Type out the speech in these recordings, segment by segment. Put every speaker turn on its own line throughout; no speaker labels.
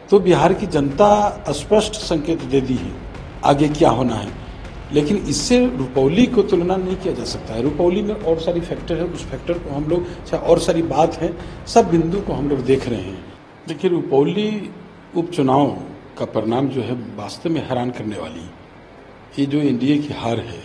तो बिहार की जनता स्पष्ट संकेत दे दी है आगे क्या होना है। लेकिन इससे रुपौली को तुलना नहीं किया जा सकता है। रुपौली में और सारी फैक्टर है, उस फैक्टर को हम लोग, चाहे और सारी बात है, सब बिंदु को हम लोग देख रहे हैं। देखिए, रुपौली उपचुनाव का परिणाम जो है वास्तव में हैरान करने वाली है। ये जो एनडीए की हार है,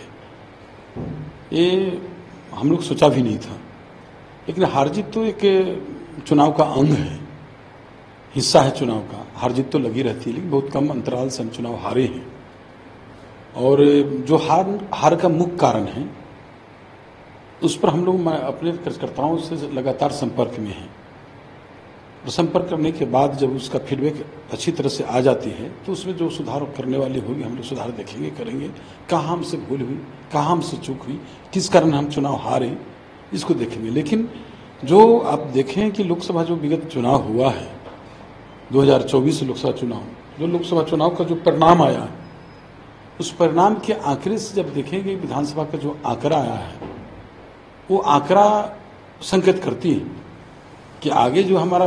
ये हम लोग सोचा भी नहीं था। लेकिन हार जीत तो एक चुनाव का अंग है, हिस्सा है चुनाव का। हार जीत तो लगी रहती है, लेकिन बहुत कम अंतराल से हम चुनाव हारे हैं। और जो हार का मुख्य कारण है, उस पर हम लोग अपने कार्यकर्ताओं से लगातार संपर्क में हैं। और संपर्क करने के बाद जब उसका फीडबैक अच्छी तरह से आ जाती है, तो उसमें जो सुधार करने वाली होगी हम लोग सुधार देखेंगे, करेंगे। कहाँ हमसे भूल हुई, कहाँ हमसे चूक हुई, किस कारण हम चुनाव हारे, इसको देखेंगे। लेकिन जो आप देखें कि लोकसभा जो विगत चुनाव हुआ है, 2024 लोकसभा चुनाव, जो लोकसभा चुनाव का जो परिणाम आया है, उस परिणाम के आंकड़े से जब देखेंगे, विधानसभा का जो आंकड़ा आया है, वो आंकड़ा संकेत करती है कि आगे जो हमारा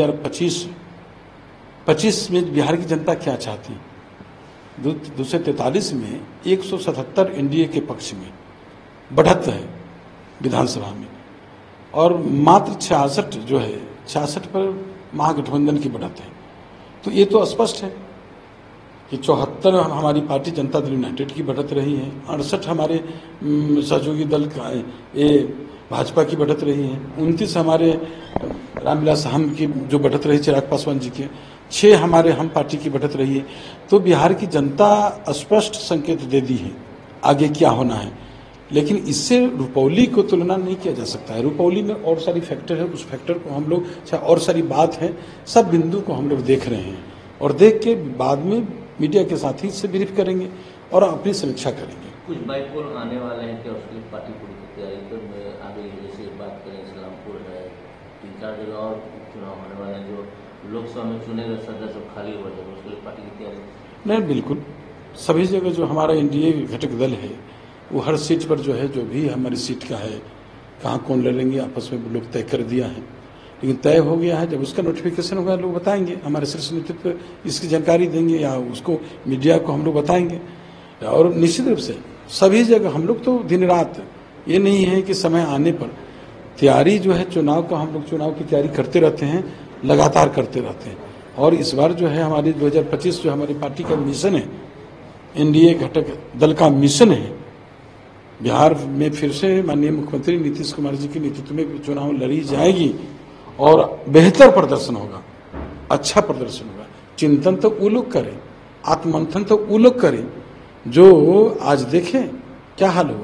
2025 में बिहार की जनता क्या चाहती है। 243 में 177 एनडीए के पक्ष में बढ़त है विधानसभा में, और मात्र 66 जो है, 66 पर महागठबंधन की बढ़त है। तो ये तो स्पष्ट है कि 74 हमारी पार्टी जनता दल यूनाइटेड की बढ़त रही है, 68 हमारे सहयोगी दल का, ये भाजपा की बढ़त रही है, 29 हमारे रामविलास हम की जो बढ़त रही चिराग पासवान जी के, 6 हमारे हम पार्टी की बढ़त रही है। तो बिहार की जनता स्पष्ट संकेत दे दी है आगे क्या होना है। लेकिन इससे रुपौली को तुलना नहीं किया जा सकता है। रुपौली में और सारी फैक्टर है, उस फैक्टर को हम लोग, चाहे और सारी बात है, सब बिंदु को हम लोग देख रहे हैं। और देख के बाद में मीडिया के साथी से ब्रीफ करेंगे और अपनी समीक्षा करेंगे।
कुछ बाईपोल आने वाले हैं क्या, उसके लिए पार्टी पूरी तैयारी कर आगे? जैसे बात करें, इस्लामपुर है, 3-4 जगह और चुनाव होने वाले हैं, जो लोकसभा में चुने गए सदस्य खाली हुआ है, उसके लिए पार्टी की तैयारी? नहीं, बिल्कुल सभी जगह जो हमारा एनडीए घटक दल है, वो हर सीट पर जो है, जो भी हमारी सीट का है, कहाँ कौन लड़ेंगे, आपस में लोग तय कर दिया है। लेकिन तय हो गया है, जब उसका नोटिफिकेशन होगा लोग बताएंगे, हमारे शीर्ष नेतृत्व इसकी जानकारी देंगे या उसको मीडिया को हम लोग बताएंगे। और निश्चित रूप से सभी जगह हम लोग तो दिन रात, ये नहीं है कि समय आने पर तैयारी जो है चुनाव का, हम लोग चुनाव की तैयारी करते रहते हैं, लगातार करते रहते हैं। और इस बार जो है हमारी 2025 जो हमारी पार्टी का मिशन है, एनडीए घटक दल का मिशन है, बिहार में फिर से माननीय मुख्यमंत्री नीतीश कुमार जी के नेतृत्व में चुनाव लड़ी जाएगी और बेहतर प्रदर्शन होगा, अच्छा प्रदर्शन होगा। चिंतन तो वो लोग करें, आत्ममंथन तो वो लोग करें जो आज देखें क्या हाल हुआ।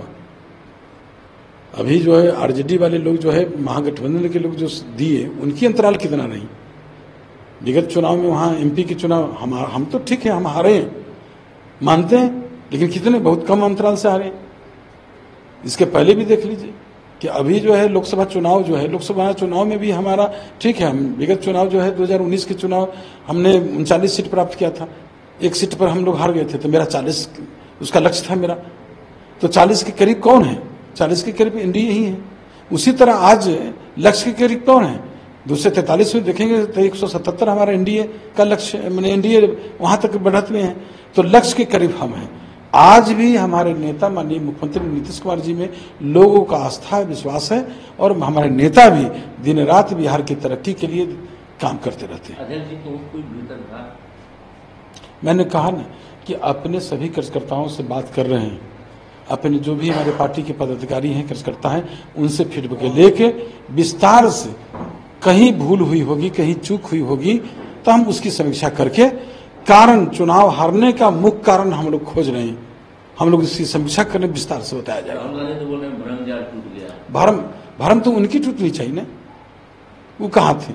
अभी जो है आरजेडी वाले लोग जो है, महागठबंधन के लोग जो दिए, उनकी अंतराल कितना रही। विगत चुनाव में वहाँ एमपी के चुनाव हम तो ठीक है, हम हारे हैं, मानते हैं, लेकिन कितने, बहुत कम अंतराल से हारे। इसके पहले भी देख लीजिए कि अभी जो है लोकसभा चुनाव जो है, लोकसभा चुनाव में भी हमारा ठीक है, हम विगत चुनाव जो है 2019 के चुनाव हमने 39 सीट प्राप्त किया था, 1 सीट पर हम लोग हार गए थे, तो मेरा 40 उसका लक्ष्य था मेरा। तो 40 के करीब कौन है? 40 के करीब एनडीए ही है। उसी तरह आज लक्ष्य के करीब कौन है? 243 में देखेंगे तो 177 हमारा एनडीए का लक्ष्य, मैंने एनडीए वहां तक बढ़त में है, तो लक्ष्य के करीब हम हैं। आज भी हमारे नेता माननीय मुख्यमंत्री नीतीश कुमार जी में लोगों का आस्था विश्वास है, और हमारे नेता भी दिन रात बिहार की तरक्की के लिए काम करते रहते हैं। अध्यक्ष जी, तो कोई भीतर था?
मैंने कहा ना कि अपने सभी कार्यकर्ताओं से बात कर रहे हैं, अपने जो भी हमारे पार्टी के पदाधिकारी हैं, कार्यकर्ता हैं, उनसे फीडबैक लेके विस्तार से, कहीं भूल हुई होगी, कहीं चूक हुई होगी, तो हम उसकी समीक्षा करके कारण, चुनाव हारने का मुख्य कारण हम लोग खोज रहे हैं, हम लोग इसकी समीक्षा करने विस्तार से बताया जाएगा।
तो बोल रहे हैं भ्रम जाल टूट गया।
भ्रम तो उनकी टूटनी चाहिए ना, वो कहाँ थे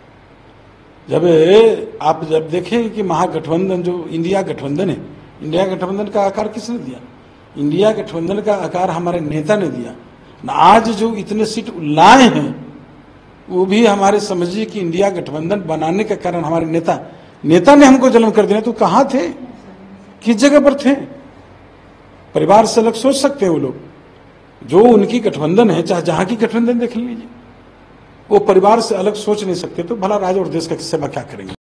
जब आप जब देखें कि महागठबंधन जो इंडिया गठबंधन है, इंडिया गठबंधन का आकार किसने दिया? इंडिया गठबंधन का आकार हमारे नेता ने दिया ना। आज जो इतने सीट लाए हैं, वो भी हमारे समझिए कि इंडिया गठबंधन बनाने का कारण हमारे नेता ने हमको जन्म कर दिया। तो कहाँ थे, किस जगह पर थे? परिवार से अलग सोच सकते हैं वो लोग, जो उनकी गठबंधन है, चाहे जहां की गठबंधन देख लीजिए, वो परिवार से अलग सोच नहीं सकते, तो भला राज्य और देश का सेवा क्या करेंगे?